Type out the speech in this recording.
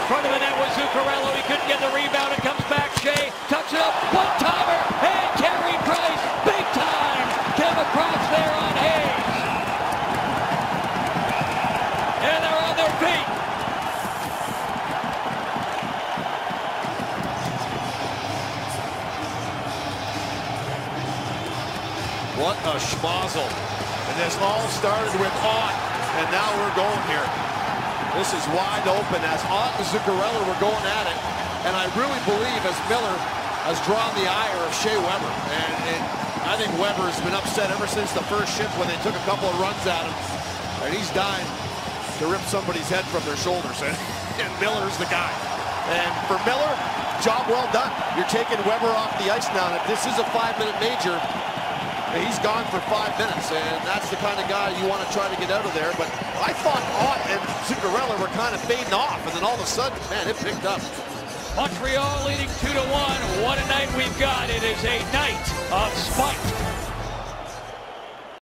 front of the net was Zuccarello. He couldn't get the rebound. It comes back. Shea tucks it up. One-timer. And Carey Price. Big time. Came across there on Hayes. And they're on their feet. What a schmozzle. And this all started with Ott, and now we're going here. This is wide open as Ott and Zuccarello were going at it. And I really believe as Miller has drawn the ire of Shea Weber. And I think Weber has been upset ever since the first shift when they took a couple of runs at him. And he's dying to rip somebody's head from their shoulders. And Miller's the guy. And for Miller, job well done. You're taking Weber off the ice now. And if this is a 5-minute major, he's gone for 5 minutes, and that's the kind of guy you want to try to get out of there. But I thought Ott and Zuccarello were kind of fading off, and then all of a sudden, man, it picked up. Montreal leading 2-1. What a night we've got. It is a night of spite.